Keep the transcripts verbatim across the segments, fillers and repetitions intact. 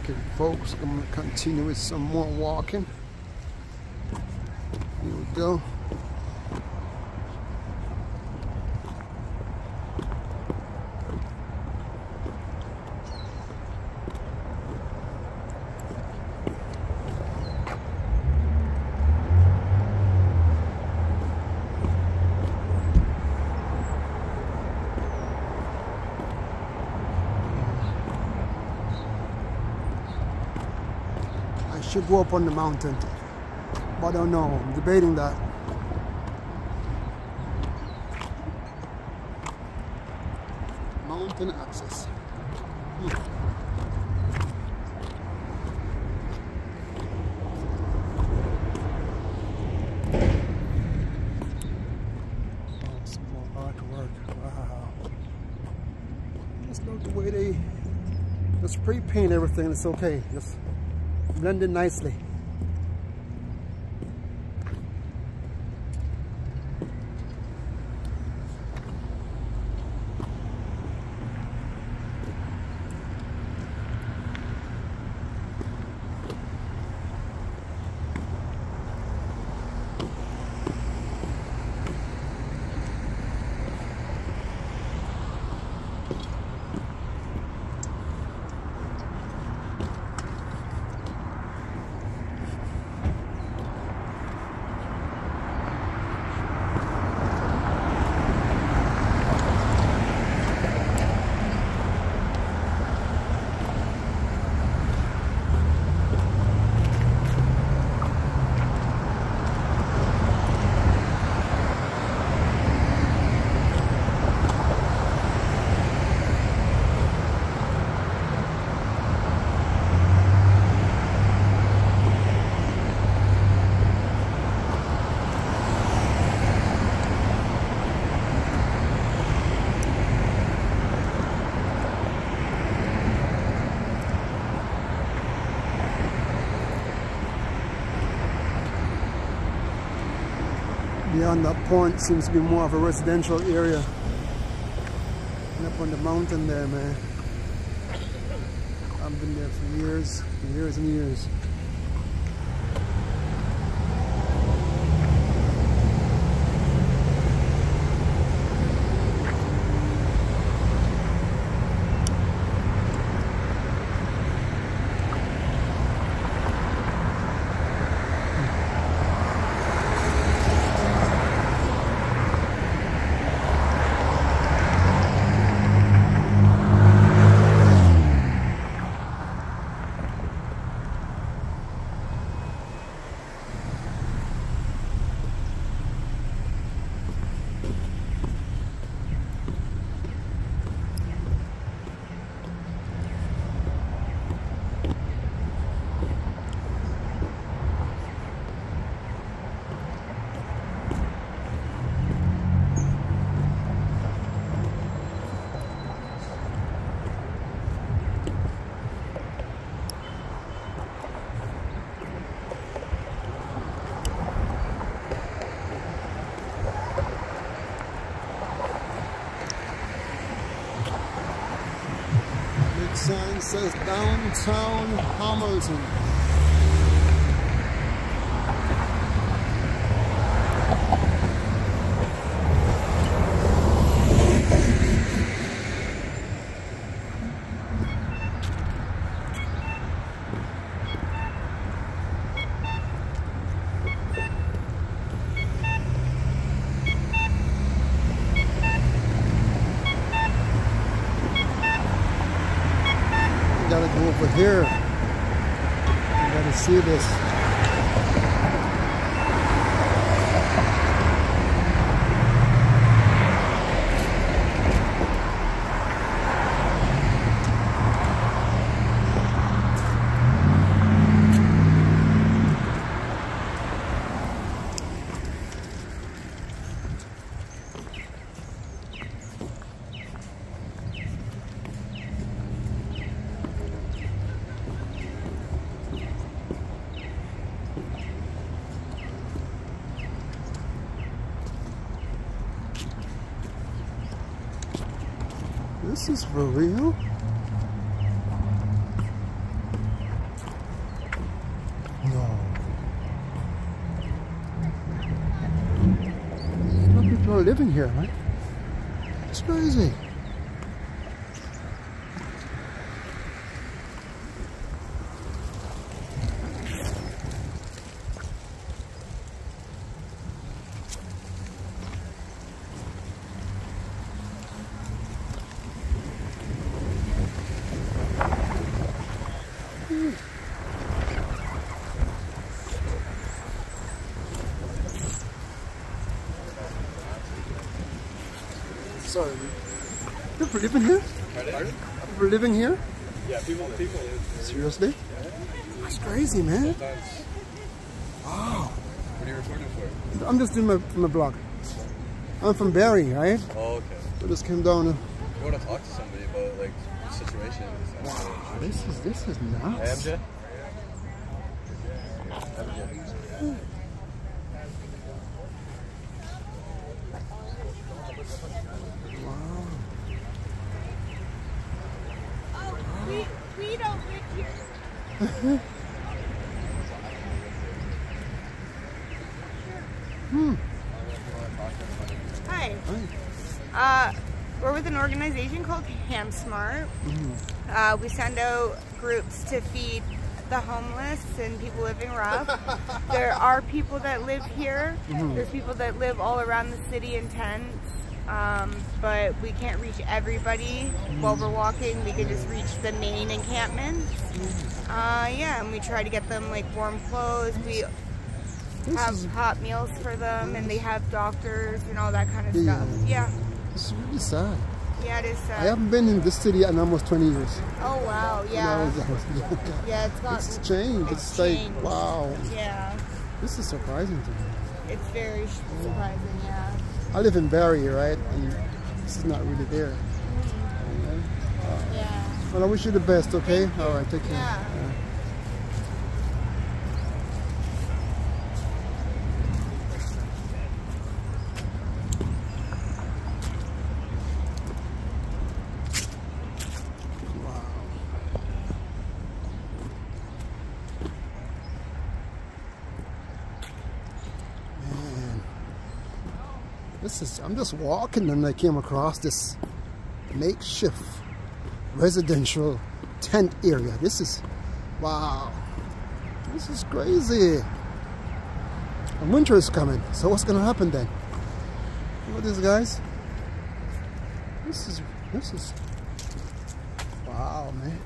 Okay, folks, I'm gonna continue with some more walking. Here we go. Should go up on the mountain, but I don't know. I'm debating that. Mountain access. Hmm. Oh, some more artwork. Wow. Just look the way they just pre-paint everything. It's okay. Just blended nicely. Beyond that point seems to be more of a residential area. And up on the mountain there, man. I've been there for years, years and years. Sign says downtown Hamilton. Gotta go over here. You gotta see this. This is for real? living here, right? It's crazy. Sorry, people living here? Pardon? People living here? Yeah, people, people. Seriously? That's crazy, man. Wow. What are you recording for? I'm just doing my, my blog. I'm from Barrie, right? Oh, okay. I just came down. And... I want to talk to somebody about like situations. Wow, this is this is nuts. Hey, M J. M J. Wow. Oh, we, we don't live here. Hmm. Hi. Hi. Uh, we're with an organization called HamSmart. Mm-hmm. Uh, we send out groups to feed the homeless and people living rough. There are people that live here. Mm-hmm. There's people that live all around the city in tents. Um, but we can't reach everybody mm-hmm. while we're walking. We can just reach the main encampments. Mm-hmm. uh, yeah, and we try to get them like warm clothes. We This have is, hot meals for them, and they have doctors and all that kind of Yeah. stuff. Yeah. It's really sad. Yeah, it is sad. I haven't been in this city in almost twenty years. Oh, wow. When I Yeah. was- I was younger. Yeah, it's got... It's changed. It's, It's like, changed. wow. Yeah. This is surprising to me. It's very surprising, yeah. I live in Barrie, right? And this is not really there. Mm-hmm. Uh, Yeah. well, I wish you the best, okay? All right, take care. Yeah. Yeah. This is, I'm just walking and I came across this makeshift residential tent area. This is, wow, this is crazy. And winter is coming, so what's gonna happen then? Look at this, guys. This is, this is, wow, man.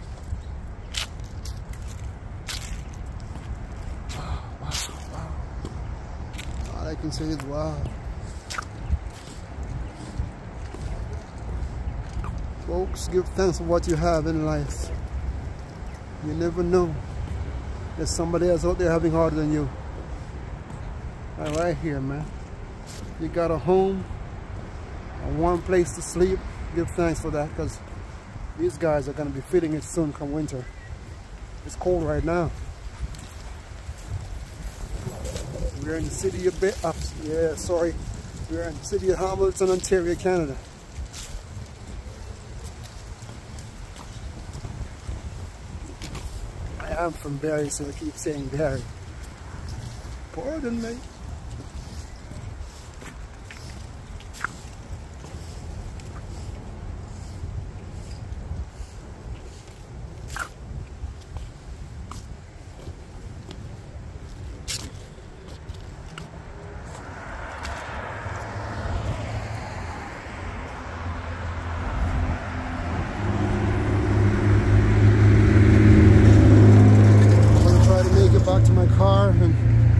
Wow, wow, wow. All I can say is wow. Folks, give thanks for what you have in life. You never know. There's somebody else out there having harder than you. Right, right here, man. You got a home, a warm place to sleep. Give thanks for that, because these guys are going to be feeling it soon come winter. It's cold right now. We're in the city of... Ba uh, yeah, sorry. We're in the city of Hamilton, Ontario, Canada. I'm from Barrie, so I keep saying Barrie. Pardon me. Back to my car and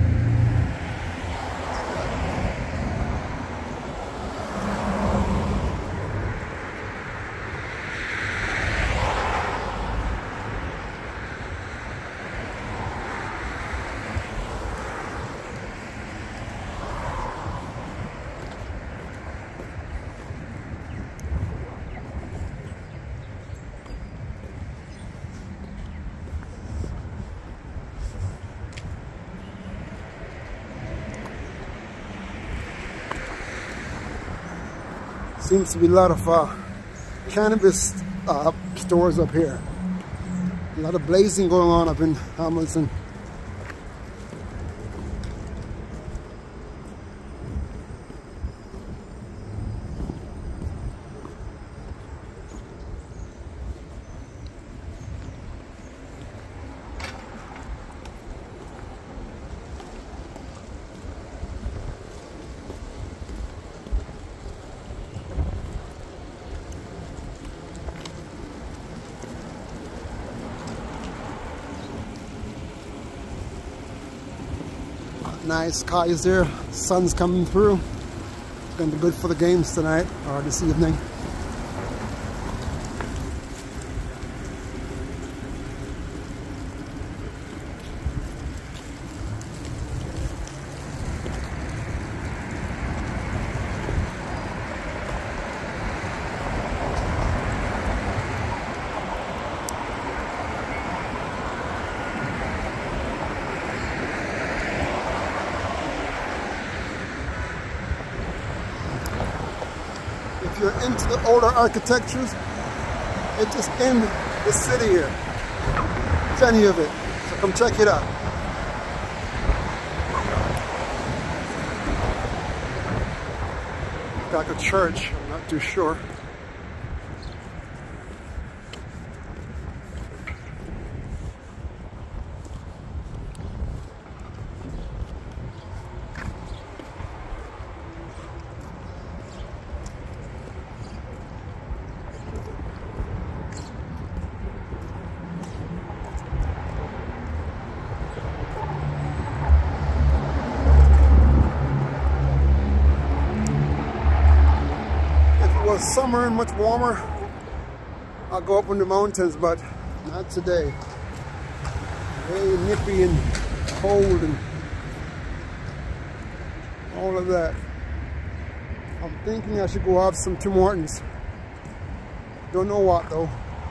seems to be a lot of uh, cannabis uh, stores up here. A lot of blazing going on up in Hamilton. Nice skies there. Sun's coming through. It's going to be good for the games tonight or this evening. If you're into the older architectures, it's just in the city here. Plenty of it. So come check it out. Like a church, I'm not too sure. Summer and much warmer, I'll go up in the mountains, but not today. Very nippy and cold and all of that. I'm thinking I should go have some Tim Hortons. Don't know what though.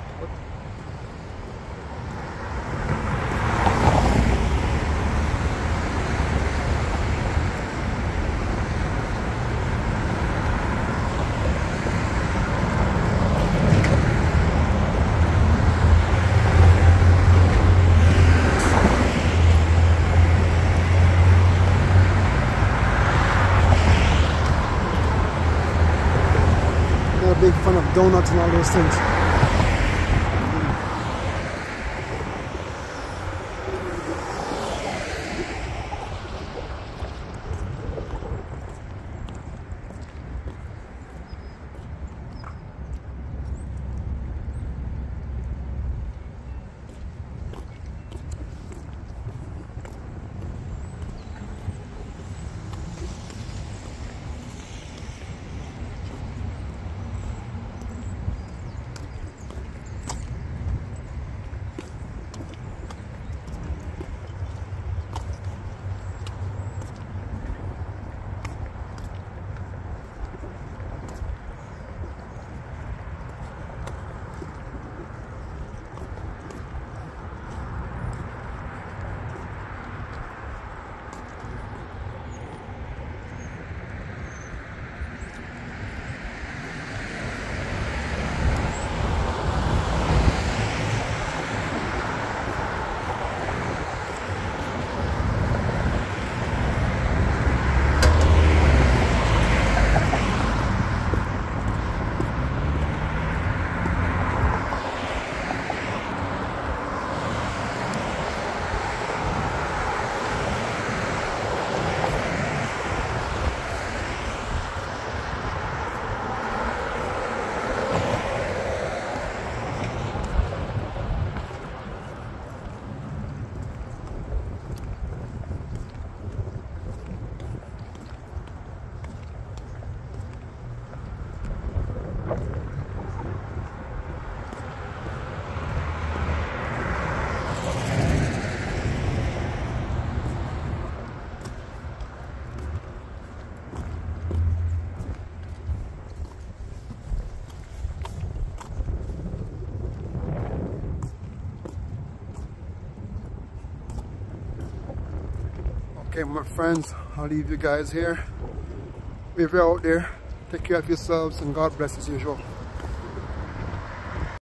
Big fan of donuts and all those things. Okay, my friends, I'll leave you guys here. If you're out there, take care of yourselves and God bless as usual.